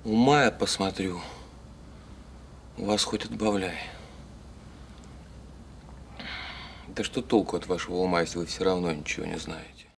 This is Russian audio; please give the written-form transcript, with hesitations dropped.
Ума я посмотрю, у вас хоть отбавляй. Да что толку от вашего ума, если вы все равно ничего не знаете?